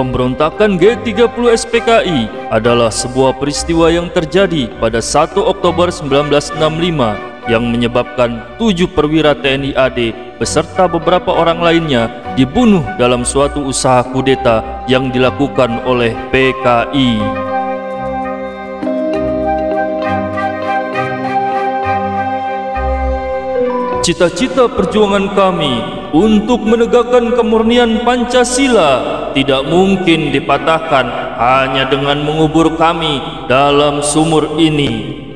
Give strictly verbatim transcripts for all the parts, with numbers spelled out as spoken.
Pemberontakan G tiga puluh S P K I adalah sebuah peristiwa yang terjadi pada satu Oktober seribu sembilan ratus enam puluh lima yang menyebabkan tujuh perwira T N I A D beserta beberapa orang lainnya dibunuh dalam suatu usaha kudeta yang dilakukan oleh P K I. Cita-cita perjuangan kami untuk menegakkan kemurnian Pancasila tidak mungkin dipatahkan hanya dengan mengubur kami dalam sumur ini.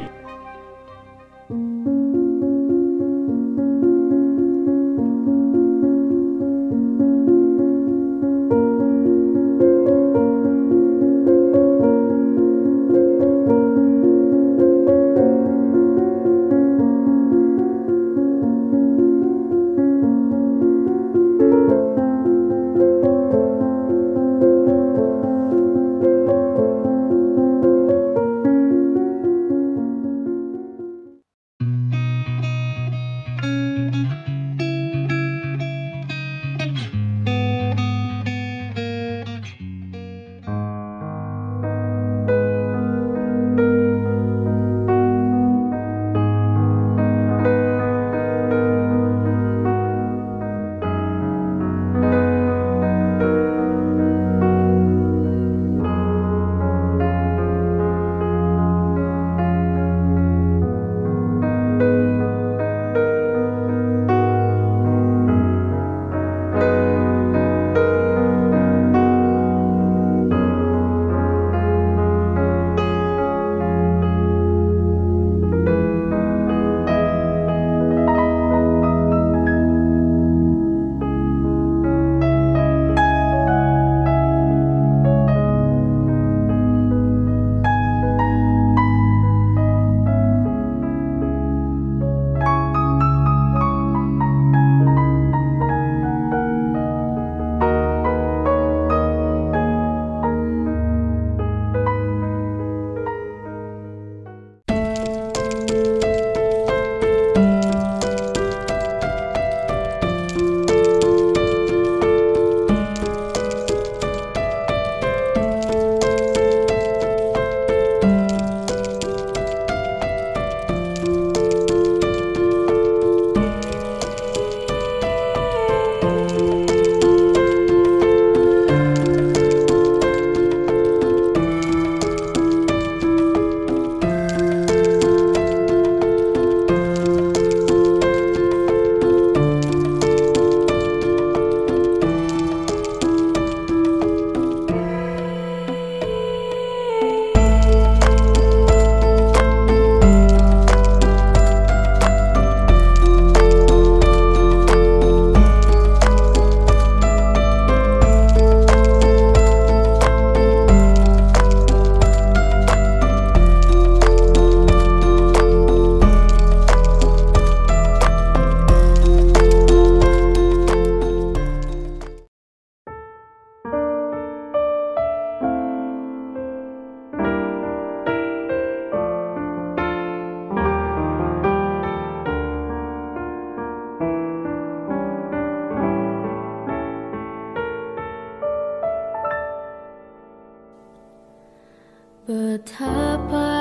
Betapa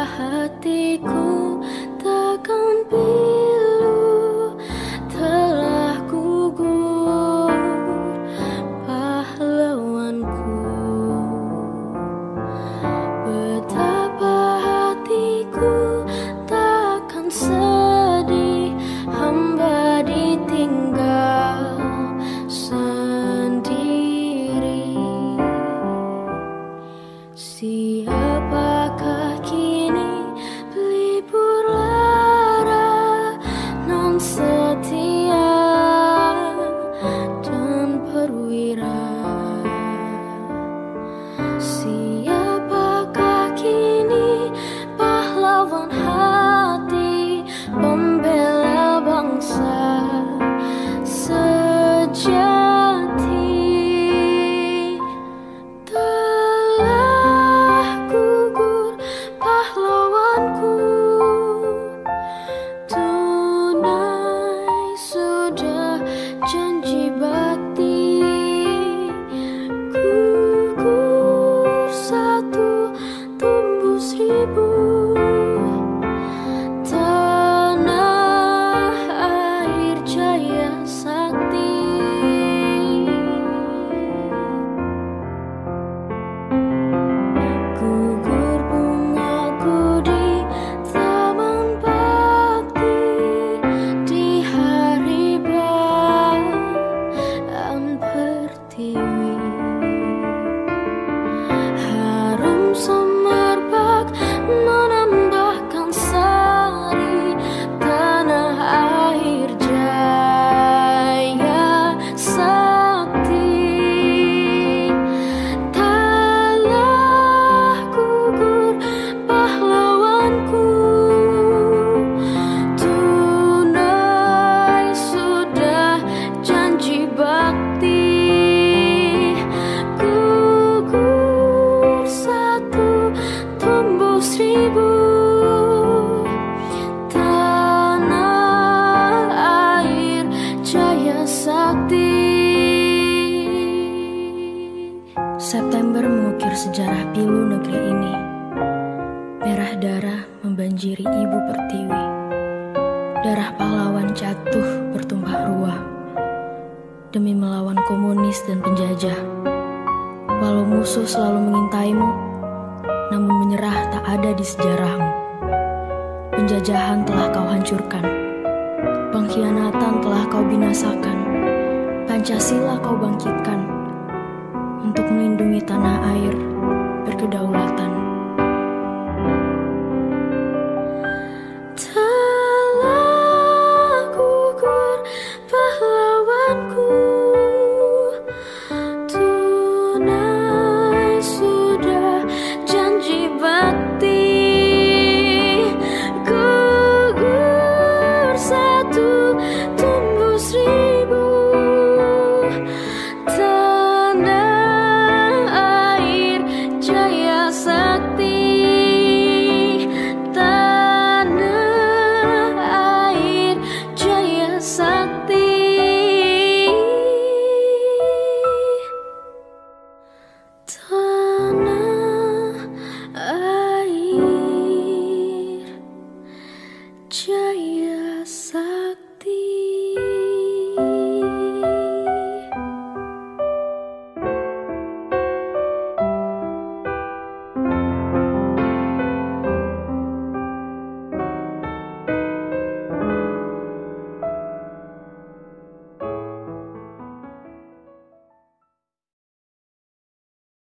hatiku takkan pilu telah gugur pahlawanku. Betapa hatiku takkan sedih hamba ditinggal sendiri. Siapakah kini pelipur September mengukir sejarah pilu negeri ini. Merah darah membanjiri ibu pertiwi. Darah pahlawan jatuh bertumpah ruah demi melawan komunis dan penjajah. Walau musuh selalu mengintaimu, namun menyerah tak ada di sejarahmu. Penjajahan telah kau hancurkan, pengkhianatan telah kau binasakan. Pancasila kau bangkitkan untuk melindungi tanah air berkedaulatan. Telah gugur pahlawanku, tunai sudah janji bakti. Gugur satu, tumbuh seribu. Jaya Sakti.